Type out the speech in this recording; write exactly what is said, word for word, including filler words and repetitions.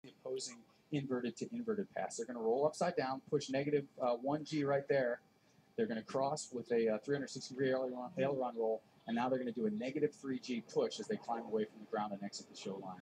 the opposing inverted to inverted pass. They're going to roll upside down, push negative uh, one G right there. They're going to cross with a uh, three hundred sixty degree aileron, aileron roll, and now they're going to do a negative three G push as they climb away from the ground and exit the show line.